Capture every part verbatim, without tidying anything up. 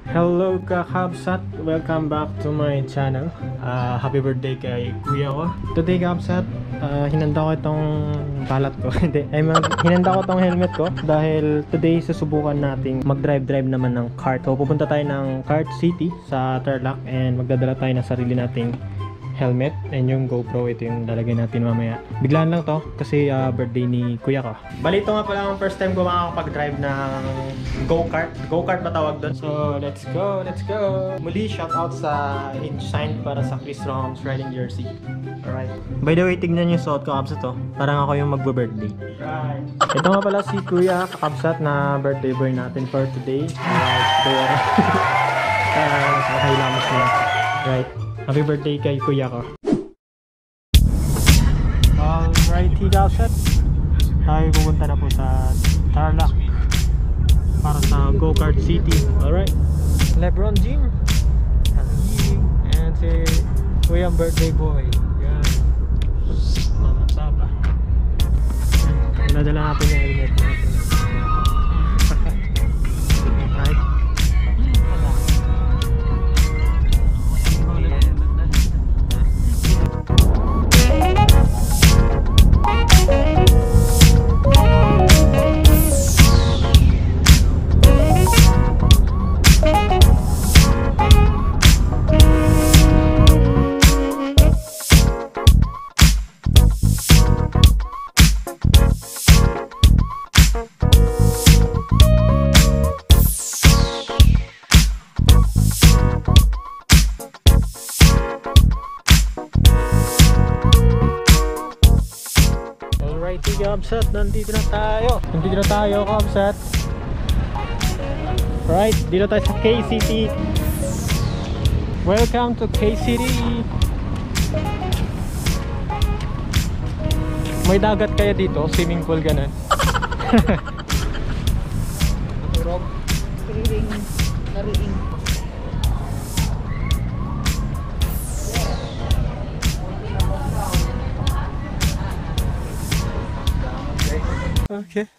Hello kakabsat! Welcome back to my channel. uh, Happy birthday kay kuya ko. Today kakabsat, uh, hinanda ko itong balat ko. Hindi, ay hinanda ko itong helmet ko dahil today susubukan nating mag-drive-drive naman ng kart. So pupunta tayo ng Kart City sa Tarlac and magdadala tayo ng sarili nating helmet and yung GoPro. Ito yung lalagay natin mamaya. Biglaan lang to kasi uh, birthday ni kuya ko. Bali, ito nga pala ang first time ko makakapag-drive ng go-kart. Go-kart ba tawag doon? So let's go, let's go! Muli, shoutout sa hinge sign para sa Romz riding jersey. Alright. By the way, tignan yung suot ko, kakabsat to. Parang ako yung magbe-birthday. Right. Ito nga pala si kuya kakabsat na birthday boy natin for today. Alright. Kaya uh, sa kailamos nila. Right. Happy birthday kay kuya ko. Alright, kakabsat. Tayo pupunta na po sa Tarlac para sa Go-Kart City. Alright. Lebron Gym. And si kuya birthday boy. Yan. Mga saba. Nadala natin yung helmet natin. Right. Kakabsat, nandito na tayo. Nandito na tayo, kakabsat. Right, dito tayo sa K-City. Welcome to K-City. May dagat kaya dito, swimming pool ganun. Turog. Kiriring, nariing. Okay.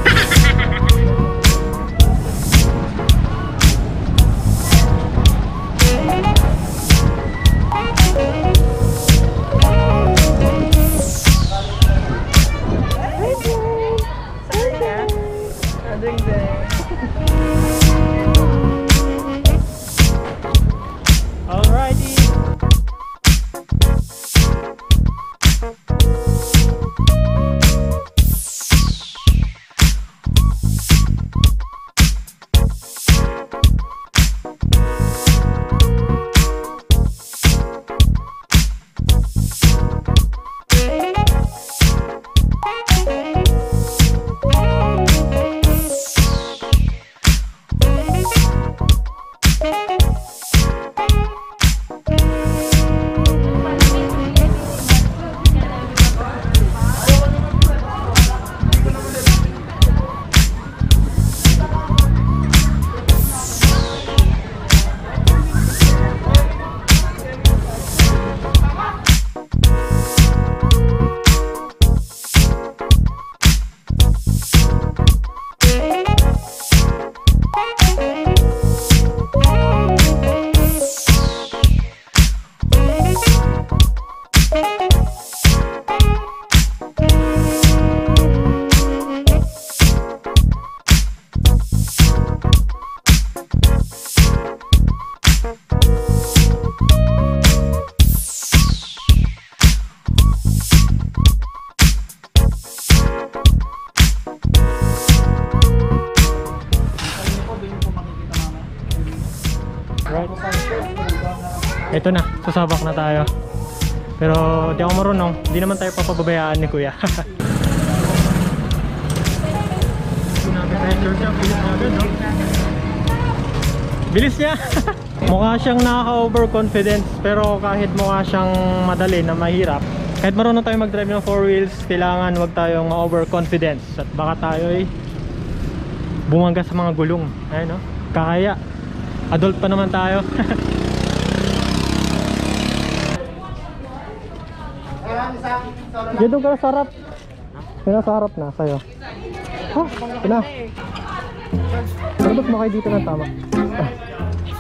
Ito na, sasabak na tayo. Pero di ako marunong, hindi naman tayo papababayaan ni kuya. Bilis niya. Mukha siyang nakaka-overconfidence, pero kahit mukha siyang madali na mahirap, kahit marunong tayo mag-drive ng four wheels, kailangan wag tayong ma-overconfidence at baka tayo ay bumangga sa mga gulong. Ayun, no? Kaya adult pa naman tayo. Dito ka sa harap. Kaya sa harap na sa'yo. Ha? Ito na. Pero ba't mo kayo dito ng tama? Ah.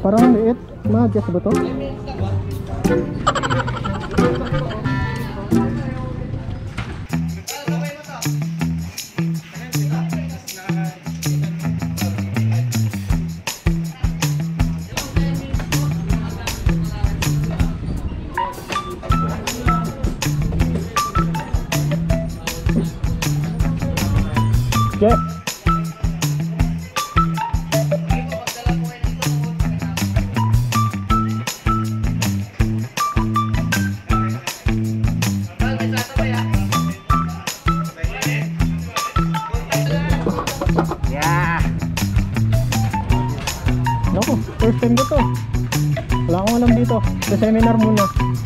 Parang liit. Ma-adjust ba to? Okay. Yeah. Naku, first time ko to. Wala akong alam dito. Sa seminar muna.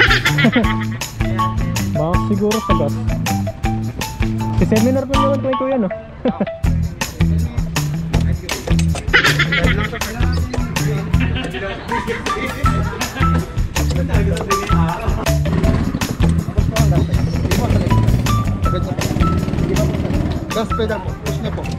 Baka siguro sa gas. Sa seminar ko naman kay kuya, no? Gas pedal po, push niya po.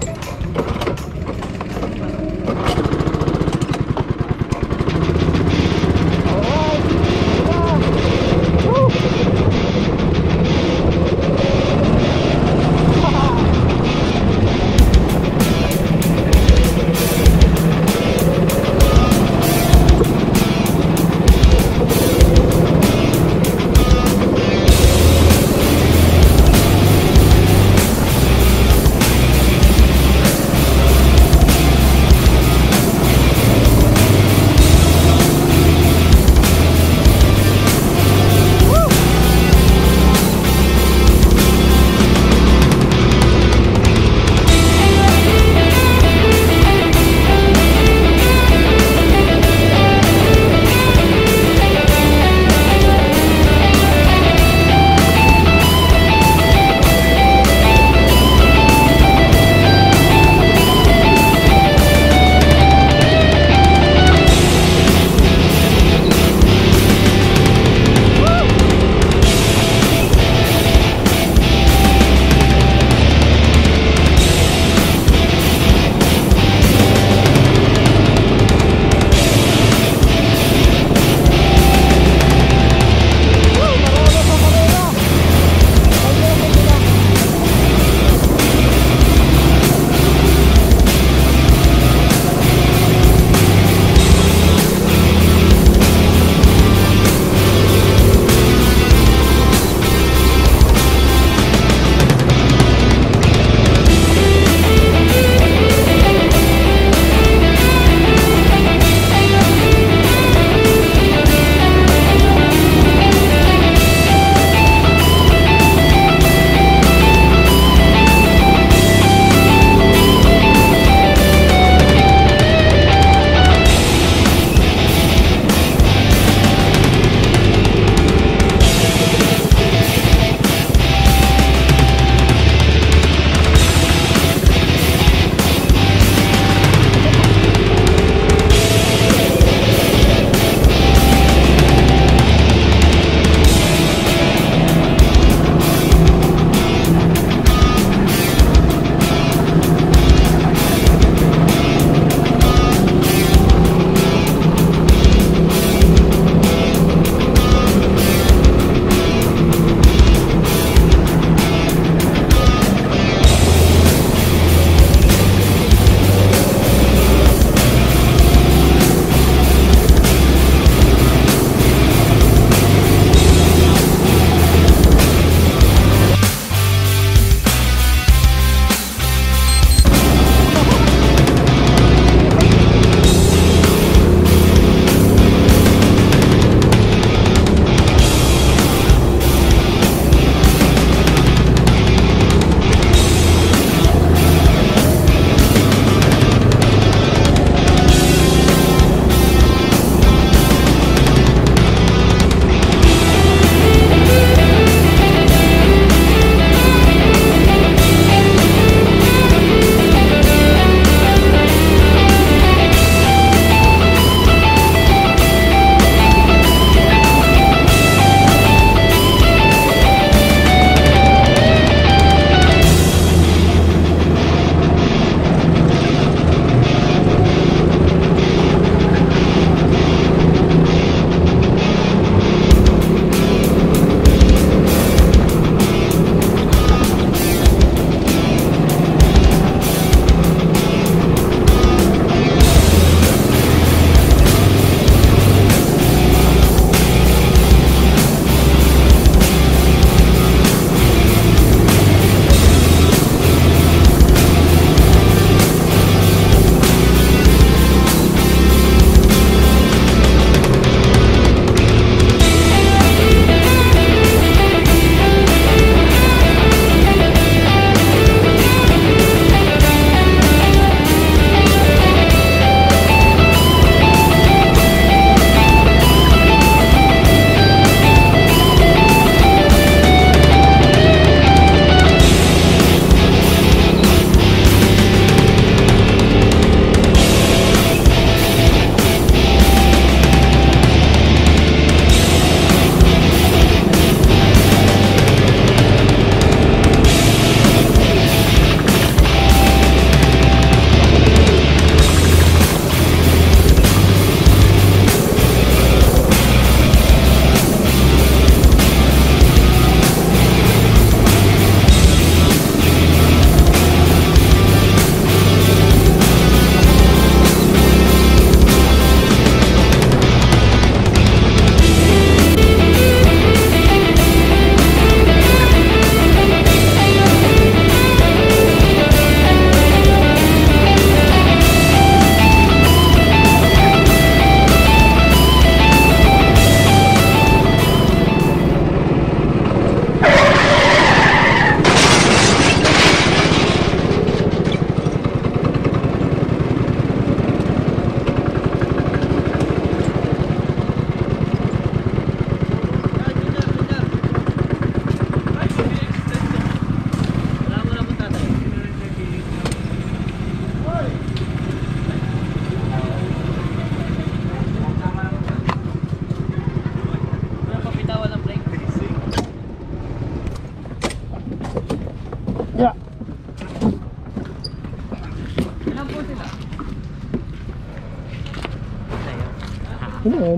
Ano yan?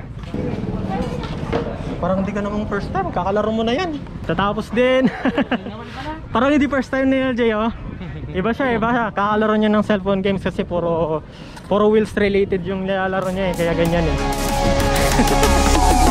Parang hindi ka namang first time, kakalaro mo na yan. Tatapos din. Parang hindi first time ni L J, oh. Iba siya, iba siya. Kakalaro niya ng cellphone games kasi puro puro wheels related yung nilalaro niya eh, kaya ganyan eh.